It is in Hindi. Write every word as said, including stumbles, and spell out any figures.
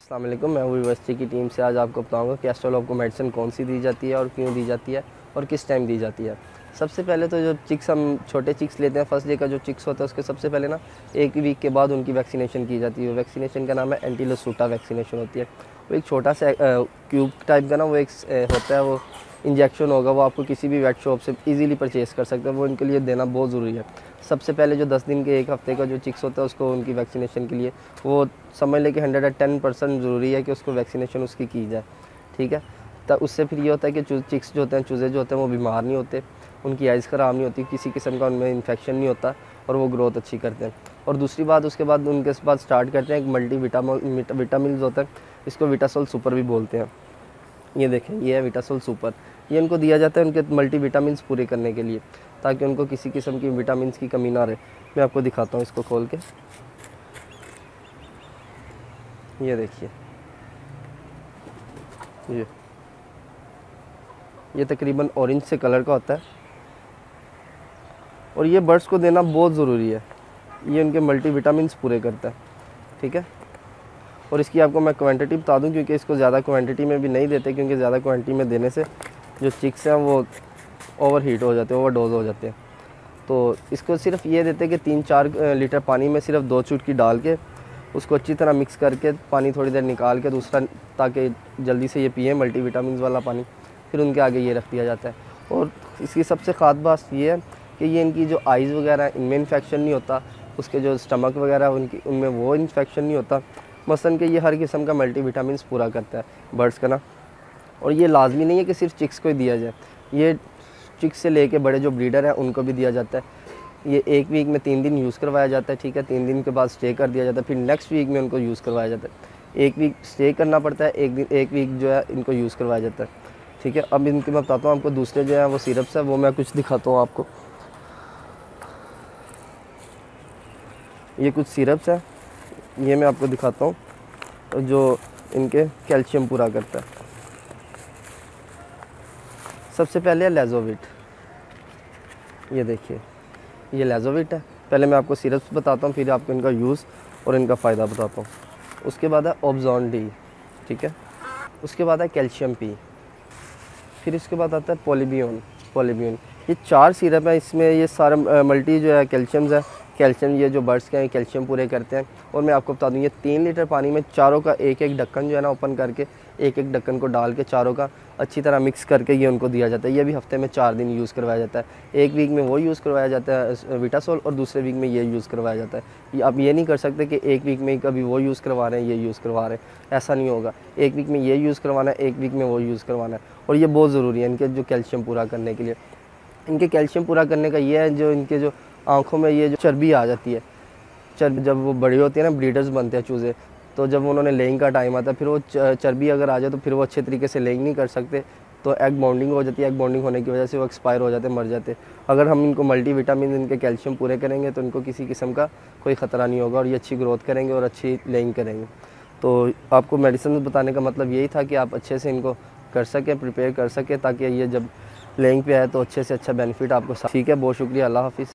अस्सलाम वालेकुम, मैं यूनिवर्सिटी की टीम से आज आपको बताऊंगा कि एस्ट्रोलॉब को मेडिसिन कौन सी दी जाती है और क्यों दी जाती है और किस टाइम दी जाती है। सबसे पहले तो जो चिक्स हम छोटे चिक्स लेते हैं, फर्स्ट डे का जो चिक्स होता है उसके सबसे पहले ना एक वीक के बाद उनकी वैक्सीनेशन की जाती है। वैक्सीनेशन का नाम है एंटीलोसूटा वैक्सीनेशन होती है। वो एक छोटा सा क्यूब टाइप का ना वो एक अ, होता है, वो इंजेक्शन होगा, वो आपको किसी भी वेट शॉप से इजीली परचेज़ कर सकते हैं। वो इनके लिए देना बहुत ज़रूरी है। सबसे पहले जो दस दिन के एक हफ़्ते का जो चिक्स होता है उसको उनकी वैक्सीनेशन के लिए वो समझ लें कि हंड्रेड एंड टेन परसेंट ज़रूरी है कि उसको वैक्सीनेशन उसकी की जाए, ठीक है। तो उससे फिर ये होता है कि चिक्स जो होते हैं, चूज़े जो होते हैं वो बीमार नहीं होते, उनकी आइज़ ख़राब नहीं होती, किसी किस्म का उनमें इन्फेक्शन नहीं होता और वो ग्रोथ अच्छी करते हैं। और दूसरी बात, उसके बाद उनके बाद स्टार्ट करते हैं एक मल्टी विटामिन विटामिन होता है, इसको विटासोल सुपर भी बोलते हैं। ये देखें, ये है विटासोल सुपर। ये इनको दिया जाता है उनके मल्टी विटामिन्स पूरे करने के लिए, ताकि उनको किसी किस्म की विटामिन्स की कमी ना रहे। मैं आपको दिखाता हूँ इसको खोल के। ये देखिए, ये ये तकरीबन ऑरेंज से कलर का होता है और ये बर्ड्स को देना बहुत ज़रूरी है। ये उनके मल्टी विटामिन्स पूरे करता है, ठीक है। और इसकी आपको मैं क्वांटिटी बता दूं, क्योंकि इसको ज़्यादा क्वांटिटी में भी नहीं देते, क्योंकि ज़्यादा क्वांटिटी में देने से जो चिक्स हैं वो ओवर हीट हो जाते हैं, ओवर डोज हो जाते हैं। तो इसको सिर्फ ये देते हैं कि तीन चार लीटर पानी में सिर्फ दो चुटकी डाल के उसको अच्छी तरह मिक्स करके पानी थोड़ी देर निकाल के दूसरा, ताकि जल्दी से ये पिए मल्टी विटामिन वाला पानी, फिर उनके आगे ये रख दिया जाता है। और इसकी सबसे ख़ास बात ये है कि ये इनकी जो आइज़ वगैरह इनमें इन्फेक्शन नहीं होता, उसके जो स्टमक वगैरह उनकी उनमें वो इन्फेक्शन नहीं होता। मसलन कि ये हर किस्म का मल्टी विटामिन पूरा करता है बर्ड्स का ना। और ये लाजमी नहीं है कि सिर्फ चिक्स को ही दिया जाए, ये चिक्स से लेके बड़े जो ब्रीडर हैं उनको भी दिया जाता है। ये एक वीक में तीन दिन यूज़ करवाया जाता है, ठीक है। तीन दिन के बाद स्टे कर दिया जाता है, फिर नेक्स्ट वीक में उनको यूज़ करवाया जाता है। एक वीक स्टे करना पड़ता है, एक दिन एक वीक जो है इनको यूज़ करवाया जाता है, ठीक है। अब इनके मैं बताता हूँ आपको दूसरे जो है वो सिरप्स है, वो मैं कुछ दिखाता हूँ आपको। ये कुछ सिरप्स है, ये मैं आपको दिखाता हूँ जो इनके कैल्शियम पूरा करता है। सबसे पहले है लेजोविट। ये देखिए, ये लेजोविट है। पहले मैं आपको सिरप्स बताता हूँ, फिर आपको इनका यूज़ और इनका फ़ायदा बताता हूँ। उसके बाद है ऑब्जॉन डी, ठीक है। उसके बाद है कैल्शियम पी, फिर इसके बाद आता है पॉलीबियोन पॉलीबियोन ये चार सिरप है। इसमें ये सारा मल्टी जो है कैल्शियम्स है। कैल्शियम ये जो बर्ड्स के हैं कैल्शियम पूरे करते हैं। और मैं आपको बता दूँ, ये तीन लीटर पानी में चारों का एक एक ढक्कन जो है ना ओपन करके एक एक ढक्कन को डाल के चारों का अच्छी तरह मिक्स करके ये उनको दिया जाता है। ये भी हफ्ते में चार दिन यूज़ करवाया जाता है। एक वीक में वो यूज़ करवाया जाता है विटासोल, और दूसरे वीक में ये यूज़ करवाया जाता है। आप ये नहीं कर सकते कि एक वीक में कभी वो यूज़ करवा रहे हैं ये यूज़ करवा रहे हैं, ऐसा नहीं होगा। एक वीक में ये यूज़ करवाना है, एक वीक में वो यूज़ करवाना है। और ये बहुत ज़रूरी है इनके जो कैल्शियम पूरा करने के लिए। इनके कैल्शियम पूरा करने का ये है, जो इनके जो आँखों में ये जो चर्बी आ जाती है, चर्बी जब वो बड़ी होती है ना, ब्रीडर्स बनते हैं चूज़े, तो जब उन्होंने लेइंग का टाइम आता है, फिर वो चर्बी अगर आ जाए तो फिर वो अच्छे तरीके से लेइंग नहीं कर सकते, तो एग बॉन्डिंग हो जाती है। एग बॉन्डिंग होने की वजह से वो एक्सपायर हो जाते, मर जाते। अगर हम इनको मल्टी विटामिन इनके कैल्शियम पूरे करेंगे तो इनको किसी किस्म का कोई ख़तरा नहीं होगा और ये अच्छी ग्रोथ करेंगे और अच्छी लेइंग करेंगे। तो आपको मेडिसिन बताने का मतलब यही था कि आप अच्छे से इनको कर सकें, प्रिपेयर कर सकें, ताकि ये जब लेइंग पे आए तो अच्छे से अच्छा बेनिफिट आपको। ठीक है, बहुत शुक्रिया, अल्लाह हाफ़िज़।